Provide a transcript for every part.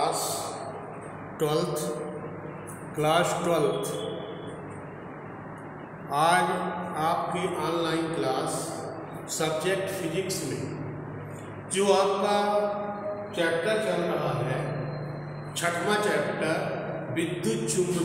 Class 12th आज आपकी online class subject physics में जो आपका चैप्टर चल रहा है, छठवां चैप्टर विद्युत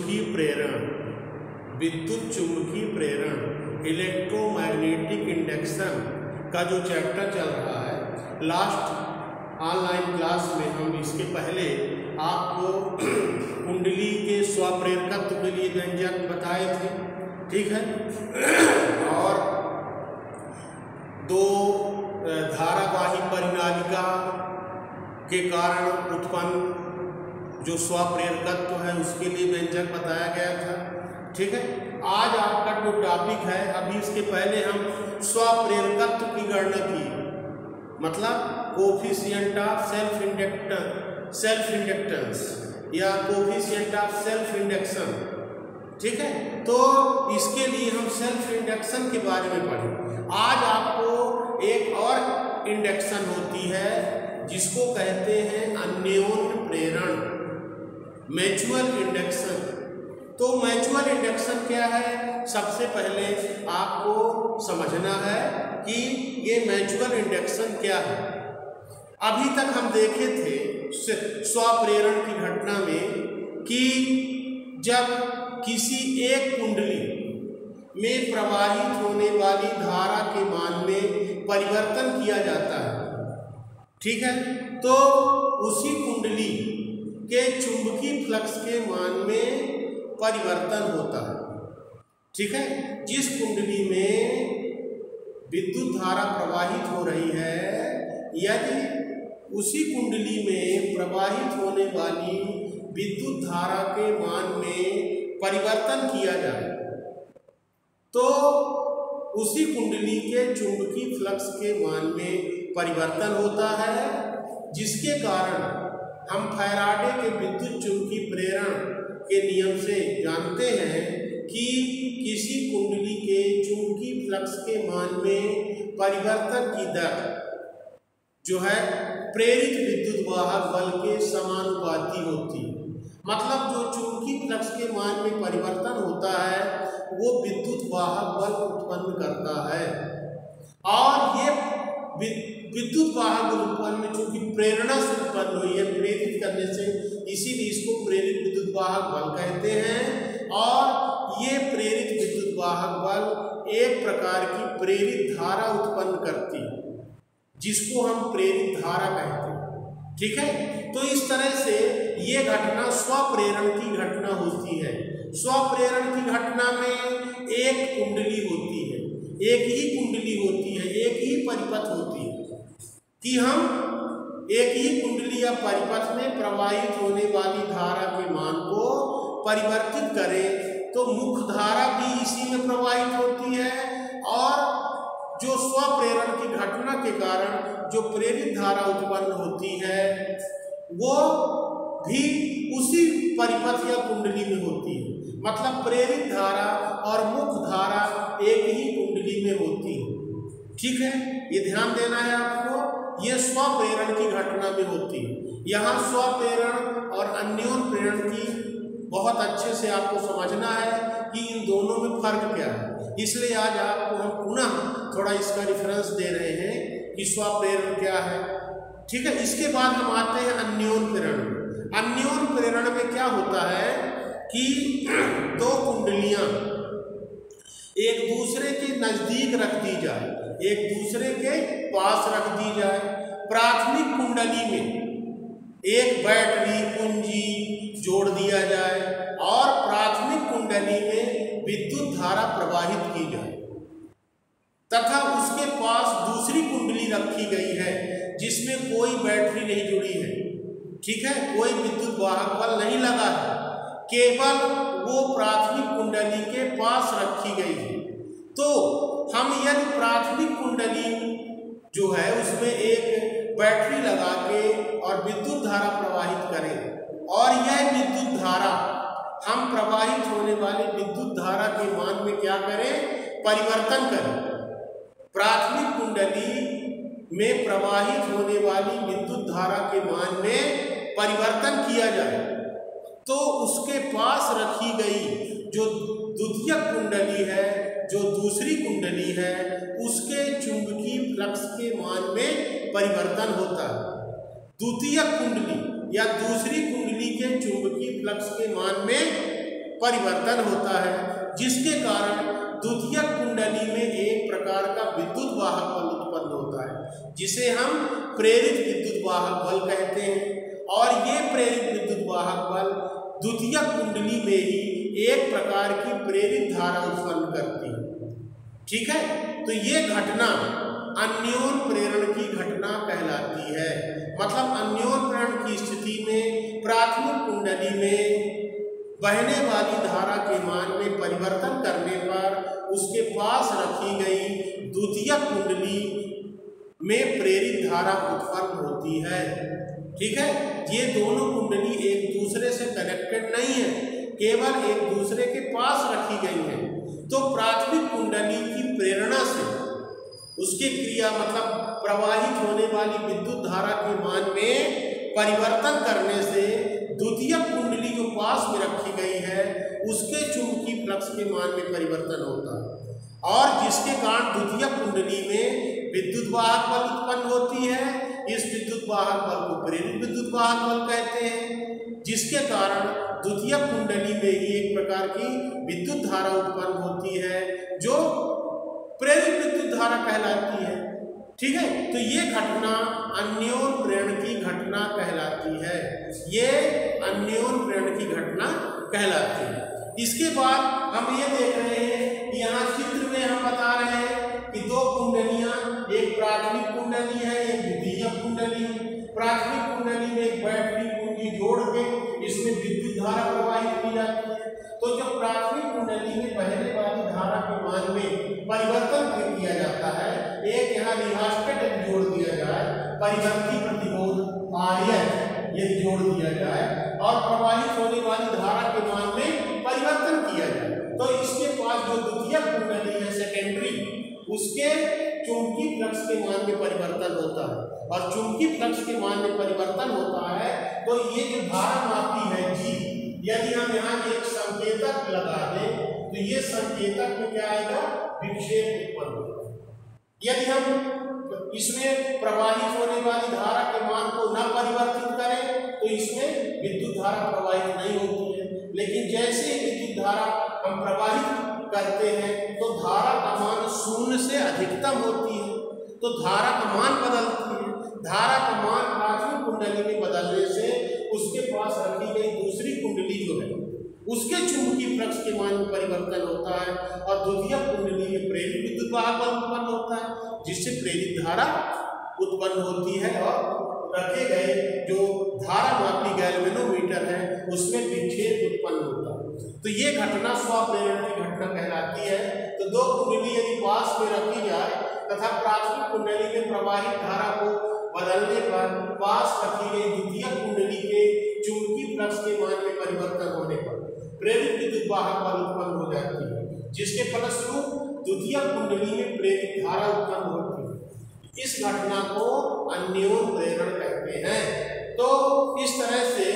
चुंबकीय प्रेरण इलेक्ट्रोमैग्नेटिक इंडक्शन का जो चैप्टर चल रहा है, लास्ट ऑनलाइन क्लास में हम इसके पहले आपको कुंडली के स्वप्रेरकत्व के लिए व्यंजक बताए थे, ठीक है। और दो धारावाही परिनालिका के कारण उत्पन्न जो स्वप्रेरकत्व है उसके लिए व्यंजक बताया गया था, ठीक है। आज आपका जो टॉपिक है, अभी इसके पहले हम स्वप्रेरकत्व की गणना की, मतलब कोफिशिएंट ऑफ सेल्फ इंडक्टेंस या कोफिशिएंट ऑफ सेल्फ इंडक्शन, ठीक है। तो इसके लिए हम सेल्फ इंडक्शन के बारे में पढ़ें। आज आपको एक और इंडक्शन होती है जिसको कहते हैं अन्योन्य प्रेरण, म्यूचुअल इंडक्शन। तो म्यूचुअल इंडक्शन क्या है, सबसे पहले आपको समझना है कि ये म्यूचुअल इंडक्शन क्या है। अभी तक हम देखे थे स्वप्रेरण की घटना में कि जब किसी एक कुंडली में प्रवाहित होने वाली धारा के मान में परिवर्तन किया जाता है, ठीक है, तो उसी कुंडली के चुंबकीय फ्लक्स के मान में परिवर्तन होता है, ठीक है। जिस कुंडली में विद्युत धारा प्रवाहित हो रही है, यदि उसी कुंडली में प्रवाहित होने वाली विद्युत धारा के मान में परिवर्तन किया जाए तो उसी कुंडली के चुंबकीय फ्लक्स के मान में परिवर्तन होता है, जिसके कारण हम फैराडे के विद्युत चुंबकीय प्रेरण के नियम से जानते हैं कि किसी कुंडली के चुंबकीय फ्लक्स के मान में परिवर्तन की दर जो है प्रेरित विद्युत वाहक बल के समानुपाती होती है। मतलब जो चुंबकीय फ्लक्स के मान में परिवर्तन होता है वो विद्युत वाहक बल उत्पन्न करता है, और ये विद्युत वाहक बल उत्पन्न चूंकि प्रेरणा से उत्पन्न हुई है, प्रेरित करने से, इसीलिए इसको प्रेरित विद्युत वाहक बल कहते हैं। और ये प्रेरित विद्युत वाहक बल एक प्रकार की प्रेरित धारा उत्पन्न करती है, जिसको हम प्रेरित धारा कहते हैं, ठीक है। तो इस तरह से ये घटना स्वप्रेरण की घटना होती है। स्वप्रेरण की घटना में एक कुंडली होती है, एक ही कुंडली होती है, एक ही परिपथ होती है कि हम एक ही कुंडली या परिपथ में प्रवाहित होने वाली धारा के मान को परिवर्तित करें तो मुख्य धारा भी इसी में प्रवाहित होती है, और जो स्वप्रेरण की घटना के कारण जो प्रेरित धारा उत्पन्न होती है वो भी उसी परिपथ या कुंडली में होती है। मतलब प्रेरित धारा और मुख्य धारा एक ही कुंडली में होती है, ठीक है। ये ध्यान देना है आपको, ये स्वप्रेरण की घटना में होती है। यहाँ स्वप्रेरण और अन्योन्य प्रेरण की बहुत अच्छे से आपको समझना है कि इन दोनों में फर्क क्या है। इसलिए आज आपको हम पुनः थोड़ा इसका रेफरेंस दे रहे हैं कि स्वप्रेरण क्या है, ठीक है। इसके बाद हम आते हैं अन्योन्य प्रेरण। अन्योन्य प्रेरण में क्या होता है कि दो कुंडलियां एक दूसरे के नजदीक रख दी जाए, एक दूसरे के पास रख दी जाए। प्राथमिक कुंडली में एक बैटरी कुंजी जोड़ दिया जाए और प्राथमिक कुंडली में विद्युत धारा प्रवाहित की जाए, तथा उसके पास दूसरी कुंडली रखी गई है जिसमें कोई बैटरी नहीं जुड़ी है, ठीक है, कोई विद्युत वाहक बल नहीं लगा है, केवल वो प्राथमिक कुंडली के पास रखी गई है। तो हम यदि प्राथमिक कुंडली जो है उसमें एक बैटरी लगा के और विद्युत धारा प्रवाहित करें, और यह विद्युत धारा हम प्रवाहित होने वाली विद्युत धारा के मान में क्या करें, परिवर्तन करें। प्राथमिक कुंडली में प्रवाहित होने वाली विद्युत धारा के मान में परिवर्तन किया जाए तो उसके पास रखी गई जो द्वितीयक कुंडली है, जो दूसरी कुंडली है, उसके चुंबकीय फ्लक्स के मान में परिवर्तन होता है। द्वितीयक कुंडली या दूसरी कुंडली के चुंबकीय फ्लक्स के मान में परिवर्तन होता है, जिसके कारण द्वितीयक कुंडली में एक प्रकार का विद्युत वाहक बल उत्पन्न होता है, जिसे हम प्रेरित विद्युत वाहक बल कहते हैं। और ये प्रेरित विद्युत वाहक बल द्वितीयक कुंडली में ही एक प्रकार की प्रेरित धारा उत्पन्न करती है। ठीक है, तो ये घटना अन्योन प्रेरण की घटना कहलाती है। मतलब अन्योन प्रेरण की स्थिति में प्राथमिक कुंडली में बहने वाली धारा के मान में परिवर्तन करने पर उसके पास रखी गई द्वितीयक कुंडली में प्रेरित धारा उत्पन्न होती है। ठीक है, ये दोनों कुंडली एक दूसरे से कनेक्टेड नहीं है, केवल एक दूसरे के पास रखी गई है। तो प्राथमिक कुंडली की प्रेरणा से उसकी क्रिया मतलब प्रवाहित होने वाली विद्युत धारा के मान में परिवर्तन करने से द्वितीयक कुंडली जो पास में रखी गई है उसके चुंबकीय फ्लक्स के मान में परिवर्तन होता है, और जिसके कारण द्वितीयक कुंडली में विद्युत वाहक बल उत्पन्न होती है। इस विद्युत वाहक बल को प्रेरित विद्युत वाहक बल कहते हैं, जिसके कारण द्वितीयक कुंडली में ही एक प्रकार की विद्युत धारा उत्पन्न होती है जो प्रेरित विद्युत धारा कहलाती है। ठीक है, तो ये घटना अन्योन प्रेरण की घटना कहलाती है। ये अन्योन प्रेरण की घटना कहलाती है। इसके बाद हम ये देख रहे हैं कि यहाँ चित्र में हम बता रहे हैं कि दो कुंडलियां, एक प्राथमिक कुंडली है, एक द्वितीयक कुंडली है। प्राथमिक कुंडली में एक बैटरी कुंडली जोड़ के इसमें विद्युत धारा प्रवाहित की जाती है। तो जब प्राथमिक कुंडली में बहने वाली धारा के मान में परिवर्तन किया जाता है, एक यहाँ रिहास्टेट जोड़ दिया जाए, परिवर्ती प्रतिरोध RS ये जोड़ दिया जाए और प्रवाहित होने वाली धारा के मान में परिवर्तन किया जाए, तो इसके पास जो द्वितीयक कुंडली है सेकेंडरी, उसके चुंबकीय फ्लक्स के मान में परिवर्तन होता है। और चुंबकीय फ्लक्स के मान में परिवर्तन होता है तो ये जो धारा मापी है G, यदि हम यहाँ एक संकेतक लगा दें तो ये संकेतक में क्या आएगा, विक्षेप उत्पन्न होगा। यदि हम इसमें प्रवाहित होने वाली धारा के मान को न परिवर्तित करें तो इसमें विद्युत धारा प्रवाहित नहीं होती है, लेकिन जैसे विद्युत धारा हम प्रवाहित करते हैं तो धारा का मान शून्य से अधिकतम होती है, तो धारा का मान बदलती है। धारा का मान प्राथमिक कुंडली में बदलने से उसके पास रखी गई दूसरी कुंडली जो है उसके चुंबकीय फ्लक्स के मान में परिवर्तन होता है, और द्वितीयक कुंडली में प्रेरित विद्युत वाहक बल उत्पन्न होता है, जिससे प्रेरित धारा उत्पन्न होती है और रखे गए जो धारा मापी गैल्वेनोमीटर है उसमें विक्षेप उत्पन्न होता है। तो ये घटना स्वप्रेरण की घटना कहलाती है। तो दो कुंडली यदि पास में रखी जाए तथा प्राथमिक कुंडली में प्रवाहित धारा को बदलने पर पास रखी गई द्वितीयक कुंडली के चुंबकीय फ्लक्स के मान में परिवर्तन होने पर प्रेरित विद्युत वाहक बल उत्पन्न हो जाती है, जिसके फलस्वरूप द्वितीयक कुंडली में प्रेरित धारा उत्पन्न होती है। इस घटना को अन्योन प्रेरण कहते हैं। तो इस तरह से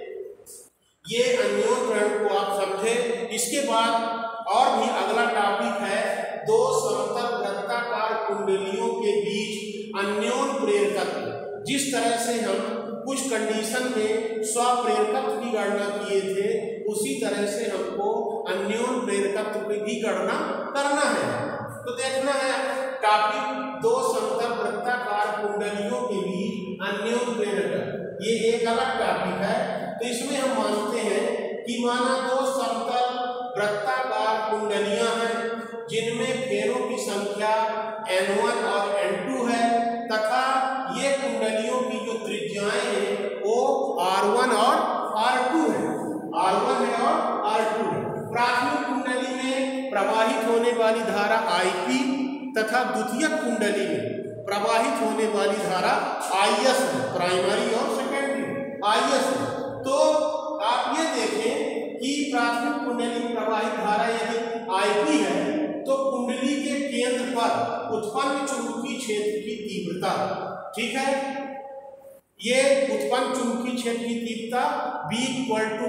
ये अन्योन प्रेरण को आप समझे। इसके बाद और भी अगला टॉपिक है दो समतल वृत्ताकार कुंडलियों के बीच अन्योन प्रेरकत्व। जिस तरह से हम कुछ कंडीशन में स्वप्रेरकत्व की गणना किए थे, उसी तरह से हमको अन्योन प्रेरकत्व की गणना करना है। तो देखना है टॉपिक दो समतल वृत्ताकार कुंडलियों के बीच अन्योन प्रेरकत्व, ये एक अलग टॉपिक है। तो इसमें हम मानते हैं कि माना दो समतल वृत्ताकार कुंडलियां हैं जिनमें फेरों की संख्या N1 और N2 है, तथा ये कुंडलियों की जो त्रिज्याएं हैं वो R1 और R2 है, R1 है और R2 है। प्राथमिक कुंडली में प्रवाहित होने वाली धारा IP तथा द्वितीयक कुंडली में प्रवाहित होने वाली धारा IS है, प्राइमरी और सेकेंडरी IS है। तो आप ये देखें कि प्राथमिक कुंडली में प्रवाहित धारा यदि IP है तो कुंडली के केंद्र पर उत्पन्न चुंबकीय क्षेत्र की तीव्रता, ठीक है, ये उत्पन्न चुंबकीय क्षेत्र की तीव्रता B =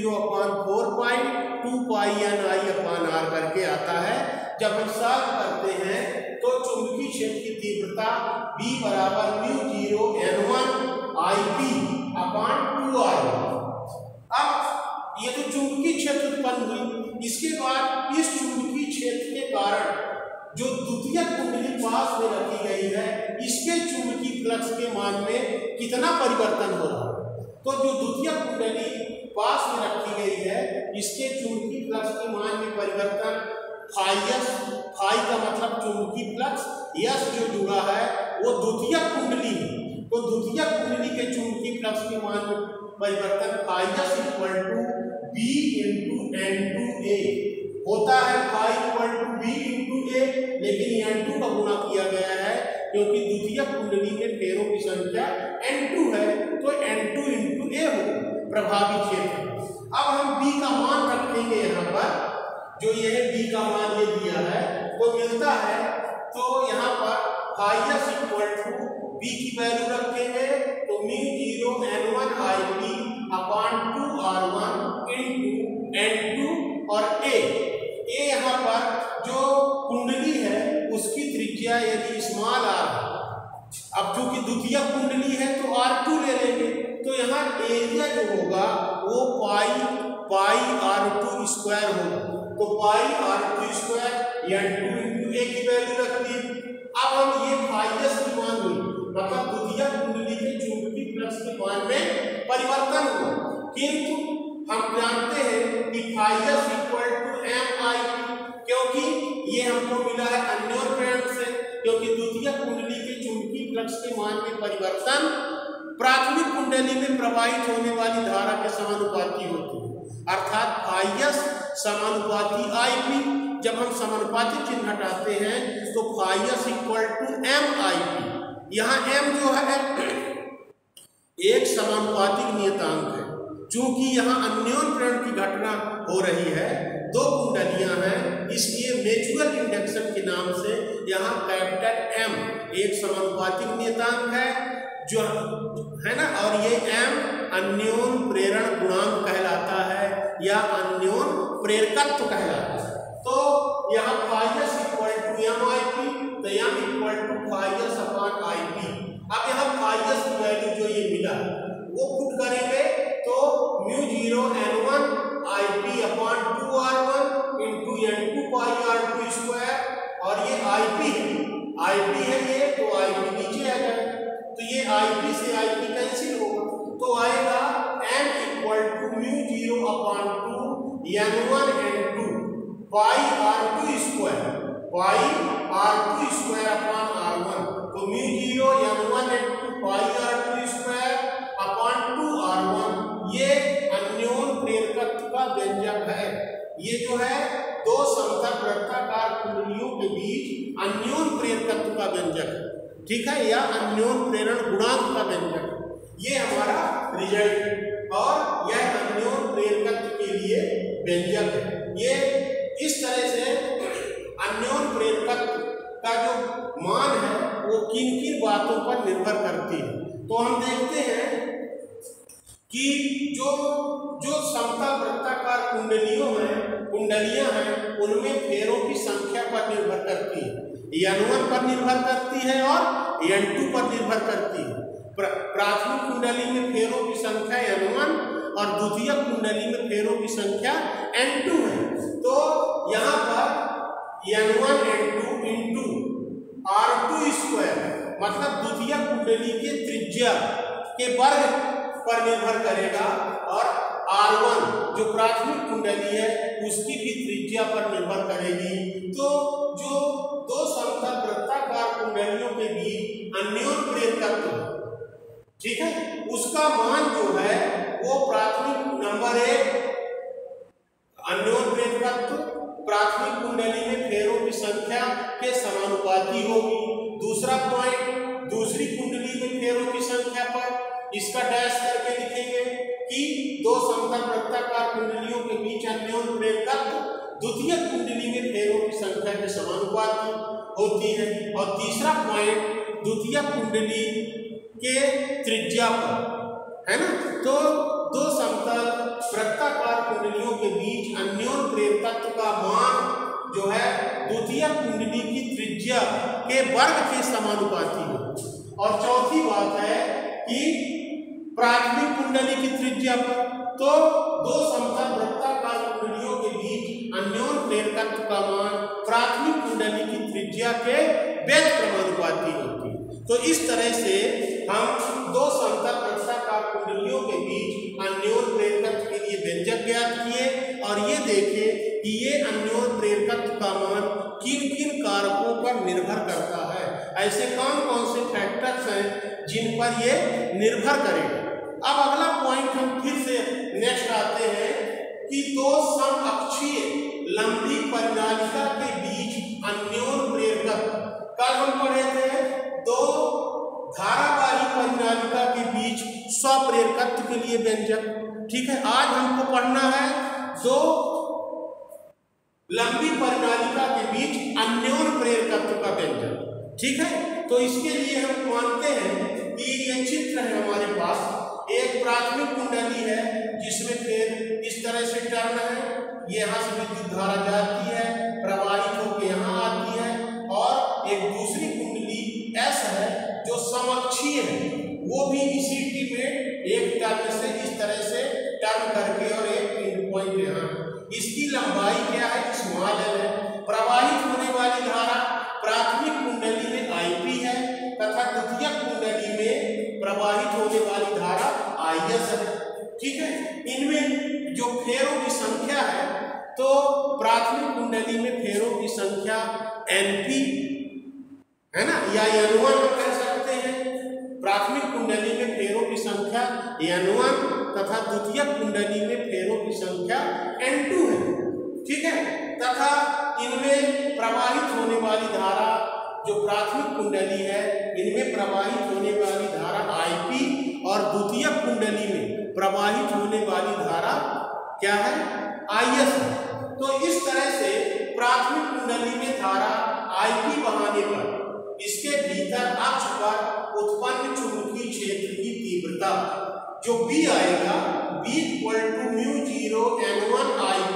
μ0/4π2πNI/r करके आता है। जब हम सॉल्व करते हैं तो चुंबकीय क्षेत्र की तीव्रता B = μ0N1IP/2r। अब ये तो चुंबकीय क्षेत्र उत्पन्न हुई, इसके बाद इस चुंबकीय क्षेत्र के कारण जो द्वितीयक कुंडली पास में रखी गई है, इसके चुंबकीय फ्लक्स के मान में कितना परिवर्तन हो रहा है। तो जो द्वितीयक कुंडली पास में रखी गई है, इसके चुंबकीय फ्लक्स के मान में परिवर्तन फाई का मतलब चुंबकीय फ्लक्स, यस जो जुड़ा है वो द्वितीयक कुंडली है। तो द्वितीयक कुंडली के चुंबकीय फ्लक्स के मान में परिवर्तन फाई = B × N2A होता है। फाई = B × A, लेकिन N2 का गुणा किया गया है क्योंकि द्वितीयक कुंडली में फेरों की संख्या N2 है, तो N2 × A हो प्रभावी क्षेत्र। अब हम B का मान रखेंगे यहाँ पर, जो यह B का मान ये दिया है तो मिलता है। तो यहाँ पर फाई = B की वैल्यू रखेंगे तो μ0N1IP/2r1 × N2 और A यहाँ पर जो कुंडली है उसकी त्रिज्या यदि स्मॉल r, अब चूंकि द्वितीयक कुंडली है तो R2 ले लेंगे, तो यहाँ एरिया जो होगा वो πr2² होगा। तो πr2² N2 × A की वैल्यू रख दी। अब हम ये फाइयस की मान हुई, मतलब द्वितीयक कुंडली के चुंबकीय फ्लक्स के मान में परिवर्तन हुआ, किंतु हम जानते हैं कि फाइयस = MIP, क्योंकि ये हमको मिला है अन्योन प्रेरण से, क्योंकि द्वितीयक कुंडली के चुंबकीय फ्लक्स के मान में परिवर्तन प्राथमिक कुंडली में प्रवाहित होने वाली धारा के समानुपाती होती है, अर्थात फाइयस समानुपाती IP। जब हम समानुपाती चिन्ह हटाते हैं तो फाइयस = MIP। यहाँ M जो है एक समानुपातिक नियतांक है, चूंकि यहाँ अन्योन प्रेरण की घटना हो रही है, दो कुंडलियां हैं, इसलिए म्यूचुअल इंडक्शन के नाम से यहाँ कैपिटल M एक समानुपातिक नियतांक है जो है ना, और ये M अन्योन प्रेरण गुणांक कहलाता है या अन्योन प्रेरकत्व कहलाता है। तो यहाँ फाइयस = MIP, तो M = φ/IP। अब यहाँ फाइयस की वैल्यू जो ये मिला वो पुट करेंगे तो μ0N1IP/2r1 × N2πr2², और ये IP है ये, तो IP नीचे आ जाएगा, तो ये IP से IP कैंसिल होगा, तो आएगा M = μ0/2N1N2πr2²/r1, तो μ0N1N2πr2²/2r1 ये अन्योन प्रेरकत्व का व्यंजक है। ये जो है दो समतल वृत्ताकार कुंडलियों के बीच अन्योन प्रेरकत्व का व्यंजक है, ठीक है, या अन्योन प्रेरण गुणांक का व्यंजक। ये हमारा रिजल्ट है और यह अन्योन प्रेरकत्व के लिए व्यंजक है। ये इस तरह से अन्योन प्रेरकत्व का जो मान है वो किन किन बातों पर निर्भर करती है। तो हम देखते हैं कि जो समतल वृत्ताकार कुंडलियां हैं उनमें फेरों की संख्या पर निर्भर करती है, N1 पर निर्भर करती है और N2 पर निर्भर करती है। प्राथमिक कुंडली में फेरों की संख्या N1 और द्वितीयक कुंडली में फेरों की संख्या N2 है। तो यहाँ पर N1 N2 × R2² मतलब द्वितीयक कुंडली के त्रिज्या के वर्ग पर निर्भर करेगा, और R1 जो प्राथमिक कुंडली है उसकी भी त्रिज्या पर निर्भर करेगी। तो जो दो समतल वृत्ताकार कुंडलियों के बीच अन्योन प्रेरकत्व, ठीक है, उसका मान जो है वो प्राथमिक नंबर 1 अन्योन प्रेरकत्व प्राथमिक कुंडली में फेरों की संख्या के समानुपाती होगी। दूसरा पॉइंट, दूसरी कुंडली में फेरों की संख्या पर इसका डैश करके लिखेंगे कि दो समतल वृत्ताकार कुंडलियों के बीच अन्योन प्रेरकत्व द्वितीय कुंडली में फेरों की संख्या के समानुपाती होती है। और तीसरा पॉइंट, द्वितीय कुंडली के त्रिज्या पर, है ना। तो दो समतल वृत्ताकार कुंडलियों के बीच अन्योन्य प्रेरकत्व का मान जो है द्वितीयक कुंडली की त्रिज्या के वर्ग के समानुपाती है। और चौथी बात है कि प्राथमिक कुंडली की त्रिज्या पर, तो दो समतल वृत्ताकार कुंडलियों के बीच अन्योन्य प्रेरकत्व का मान प्राथमिक कुंडली की त्रिज्या के व्युत्क्रमानुपाती होती है। तो इस तरह से हम दो समतल वृत्ताकार कुंडलियों के बीच अन्योन्य प्रेरकत्व के लिए व्यंजक ज्ञात किए और ये देखे कि ये अन्योन्य प्रेरकत्व का मान किन किन कारकों पर निर्भर करता है। ऐसे कौन कौन से फैक्टर्स हैं जिन पर ये निर्भर करेगा। अब अगला पॉइंट हम फिर से नेक्स्ट आते हैं कि दो समअक्षीय लंबी परिनालिका के बीच अन्योन्य प्रेरकत्व। कल हम पढ़े थे दो धारावाही परिनालिका के बीच स्वप्रेरकत्व के लिए व्यंजक, ठीक है। आज हमको पढ़ना है दो लंबी परिनालिका के बीच अन्योन्य प्रेरकत्व का व्यंजक, ठीक है। तो इसके लिए हम मानते हैं कि ये चित्र है हमारे पास, एक प्राथमिक कुंडली है जिसमें फिर इस तरह से टर्न है, यहाँ से विद्युत धारा जाती है, प्रवाहित होकर यहाँ आती है, और एक दूसरी कुंडली S है जो समअक्षीय है, वो भी इसी टी में एक टर्न से इस तरह से टर्न करके और एक पिन पॉइंट यहाँ। इसकी लंबाई क्या है, स्मॉल है। प्रवाहित होने वाली धारा प्राथमिक कुंडली में IP है तथा द्वितीयक कुंडली में प्रवाहित होने वाली धारा IS है, ठीक है। इनमें जो फेरों की संख्या है, तो प्राथमिक कुंडली में फेरों की संख्या NP है ना, या N1 हम कह सकते हैं। प्राथमिक कुंडली में फेरों की संख्या N1 तथा द्वितीयक कुंडली में फेरों की संख्या N2 है, ठीक है। तथा इनमें प्रवाहित होने वाली धारा जो प्राथमिक कुंडली है, इनमें प्रवाहित होने वाली धारा IP और द्वितीयक कुंडली में प्रवाहित होने वाली धारा क्या है, IS है। तो इस तरह से प्राथमिक कुंडली में धारा IP बहाने पर इसके भीतर अक्ष पर उत्पन्न चुंबकीय क्षेत्र की तीव्रता जो B आएगा, B = μ0 N1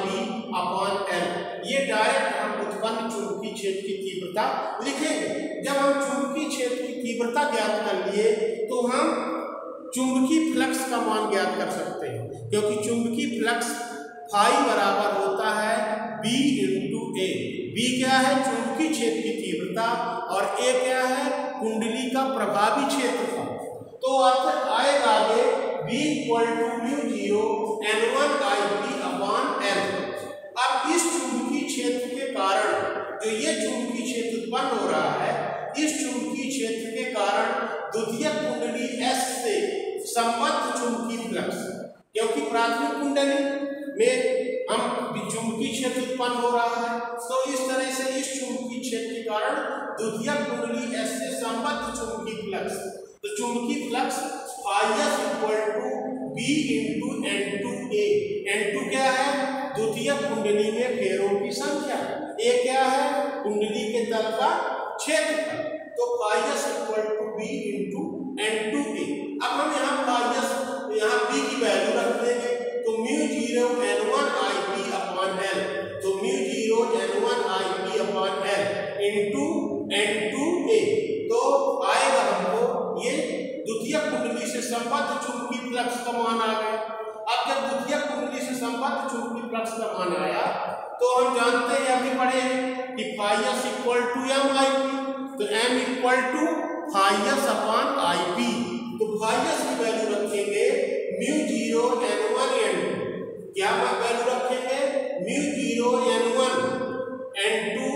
IP/L। ये डायरेक्ट हम उत्पन्न चुंबकीय क्षेत्र की तीव्रता लिखेंगे। जब हम चुंबकीय क्षेत्र की तीव्रता ज्ञात कर लिए तो हम चुंबकीय फ्लक्स का मान ज्ञात कर सकते हैं, क्योंकि चुंबकीय फ्लक्स फाई बराबर होता है B × A। B क्या है, चुंबकीय क्षेत्र की तीव्रता, और A क्या है, कुंडली का प्रभावी क्षेत्रफल। तो अर्थ आएगा आगे B = μ0 N1 IP/L। अब इस चुंबकीय क्षेत्र के कारण जो ये चुंबकीय क्षेत्र उत्पन्न हो रहा है, इस चुंबकीय क्षेत्र के कारण द्वितीयक कुंडली S से संबद्ध चुंबकीय फ्लक्स, क्योंकि प्राथमिक कुंडली में हम चुंबकीय क्षेत्र उत्पन्न हो रहा है, तो इस तरह से इस चुंबकीय क्षेत्र के कारण द्वितीयक कुंडली S से संबद्ध चुंबकीय फ्लक्स, तो चुंबकीय flux IS = B × N2A। N2 क्या है, द्वितीयक कुंडली में फेरों की संख्या, A क्या है, कुंडली के तल का क्षेत्रफल। तो IS = B × N2A। अब हम यहाँ B की वैल्यू रख देंगे, तो μ0 N1 IP/L, तो μ0 N1 IP/L × N2A। तो आएगा हमको ये द्वितीयक कुंडली से संबद्ध चुंबकीय फ्लक्स का मान आ गया। अब जब द्वितीयक कुंडली से संबद्ध चुंबकीय फ्लक्स का मान आया, तो हम जानते हैं, अभी पढ़े हैं कि ϕS = MIP, तो M = ϕS/IP। तो ϕS की वैल्यू रखेंगे μ0 N1 N2, क्या वैल्यू रखेंगे, μ0 N1 N2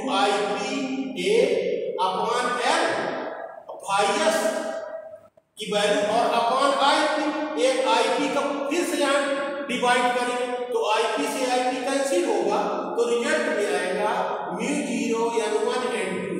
IP/L। ϕS की वैल्यू और अपॉन IP, एक IP का फिर से यहाँ डिवाइड करें, तो IP से IP कैंसिल होगा, तो रिजल्ट में आएगा μ0 N1 N2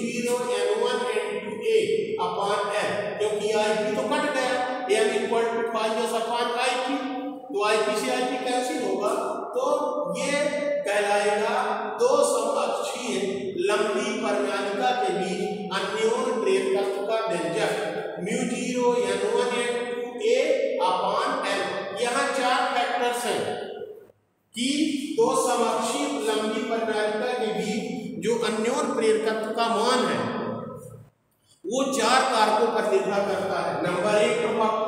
A/L, क्योंकि IP तो कट गया, M = ϕS/IP, तो IP से IP कैंसिल होगा। तो ये कहलाएगा दो समअक्षीय लंबी परिनालिका के बीच अन्योन्य प्रेरकत्व का व्यंजक μ0 n1 n2 a upon n। यहाँ 4 फैक्टर्स हैं कि दो समकक्षी लंबी परिनालिका के बीच जो अन्योन प्रेरकत्व का मान है वो 4 कारकों पर निर्भर करता है। नंबर 1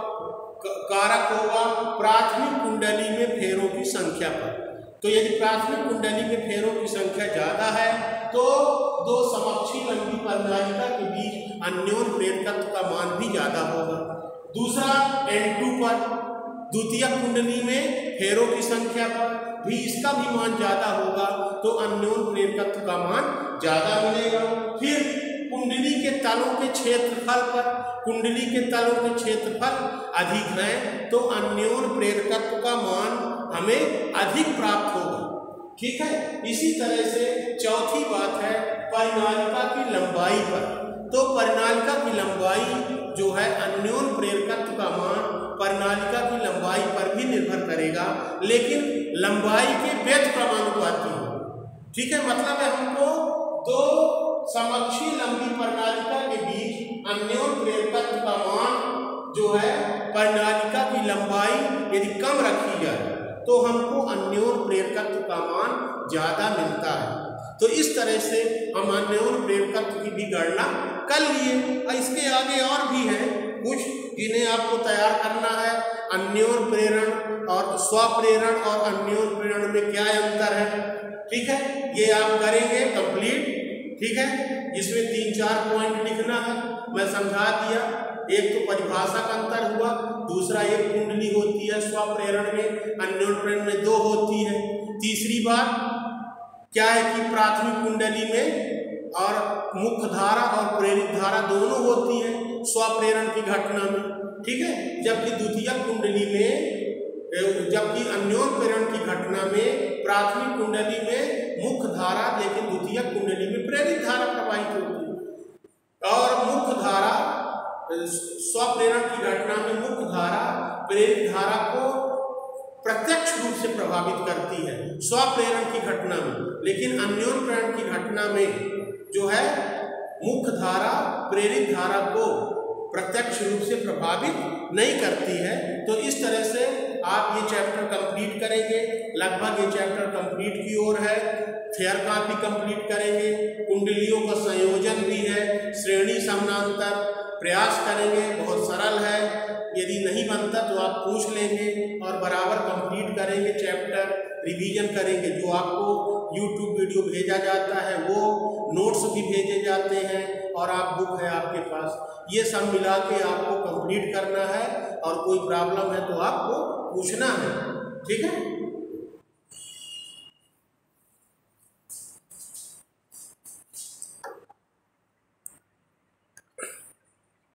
कारक होगा प्राथमिक कुंडली में फेरों की संख्या पर। तो यदि प्राथमिक कुंडली में फेरों की संख्या ज्यादा है तो दो समकक्षी लंबी परिनालिका के बीच अन्योन प्रेरकत्व का मान भी ज्यादा होगा। दूसरा N2 पर, द्वितीय कुंडली में फेरों की संख्या पर भी इसका भी मान ज्यादा होगा तो अन्योन प्रेरकत्व का मान ज्यादा मिलेगा। फिर कुंडली के तलों के क्षेत्रफल पर, कुंडली के तलों के क्षेत्रफल अधिक है तो अन्योन प्रेरकत्व का मान हमें अधिक प्राप्त होगा। ठीक है। इसी तरह से चौथी बात है परिनालिका की लंबाई पर। तो परिनालिका की लंबाई जो है अन्योन प्रेरकत्व का मान परिनालिका की लंबाई पर भी निर्भर करेगा, लेकिन लंबाई के व्यतिक्रमानुपाती हो। ठीक है, मतलब है हमको दो समकक्षी लंबी परिनालिका के बीच अन्योन प्रेरकत्व का मान जो है परिनालिका की लंबाई यदि कम रखी जाए तो हमको अन्योन प्रेरकत्व का मान ज्यादा मिलता है। तो इस तरह से हम अन्योन प्रेरकत्व की भी गणना कर लिए। इसके आगे और भी हैं कुछ जिन्हें आपको तैयार करना है। अन्योन प्रेरण और स्वप्रेरण और अन्योन प्रेरण में क्या अंतर है, ठीक है, ये आप करेंगे कंप्लीट। ठीक है, इसमें 3-4 पॉइंट लिखना है, मैं समझा दिया। एक तो परिभाषा का अंतर हुआ, दूसरा एक कुंडली होती है स्वप्रेरण में, अन्योन प्रेरण में 2 होती है। तीसरी बात क्या है कि प्राथमिक कुंडली में और मुख्य धारा और प्रेरित धारा दोनों होती है स्वप्रेरण की घटना में। ठीक है, जबकि द्वितीय कुंडली में, जबकि अन्योन प्रेरण की घटना में प्राथमिक कुंडली में मुख्य धारा लेकिन द्वितीय कुंडली में प्रेरित धारा प्रवाहित होती है। और मुख्य धारा स्वप्रेरण की घटना में मुख्य धारा प्रेरित धारा को प्रत्यक्ष रूप से प्रभावित करती है स्वप्रेरण की घटना में, लेकिन अन्योन प्रेरण की घटना में जो है मुख्य धारा प्रेरित धारा को प्रत्यक्ष रूप से प्रभावित नहीं करती है। तो इस तरह से आप ये चैप्टर कंप्लीट करेंगे। लगभग ये चैप्टर कंप्लीट की ओर है। फेयर कॉपी कंप्लीट करेंगे। कुंडलियों का संयोजन भी है, श्रेणी समानांतर प्रयास करेंगे, बहुत सरल है। यदि नहीं बनता तो आप पूछ लेंगे और बराबर कंप्लीट करेंगे चैप्टर, रिवीजन करेंगे। जो आपको YouTube वीडियो भेजा जाता है वो नोट्स भी भेजे जाते हैं और आप बुक है आपके पास, ये सब मिला के आपको कंप्लीट करना है। और कोई प्रॉब्लम है तो आपको पूछना है। ठीक है।